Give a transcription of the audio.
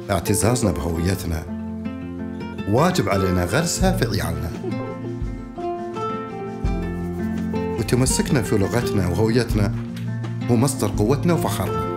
اعتزازنا بهويتنا واجب علينا غرسها في عيالنا، وتمسكنا في لغتنا وهويتنا هو مصدر قوتنا وفخرنا.